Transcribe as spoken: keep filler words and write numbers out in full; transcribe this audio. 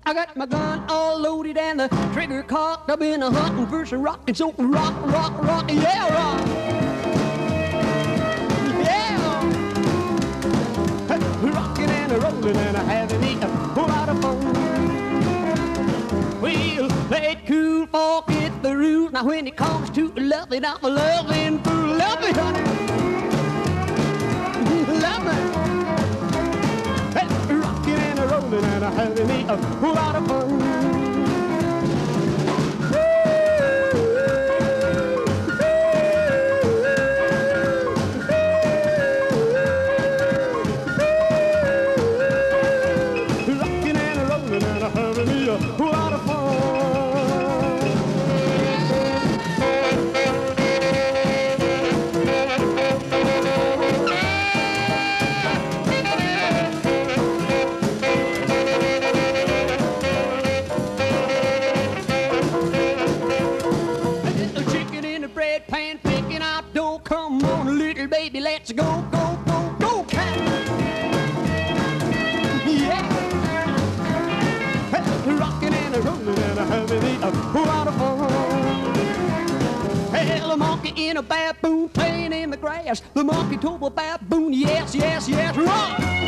I got my gun all loaded and the trigger cocked. I've been a hunting for some rockin', so rock, rock, rock, yeah, rock. Yeah. Rockin' and a rollin' and a having it a whole lot of fun. Well, let cool folk get the rules. Now when it comes to loving, I'm a loving fool. Love me, honey. Love me. Rockin' and a rollin' and a having me a whole lot of fun. Rockin' and a rollin' and a having me a whole lot of fun. Bread pan picking out dough. Come on, little baby, let's go, go, go, go, cat. Yeah. Hey, rockin' and a rollin' and a having it a whole lot of fun. Hell, a monkey in a baboon playing in the grass. The monkey told the baboon, yes, yes, yes, rock.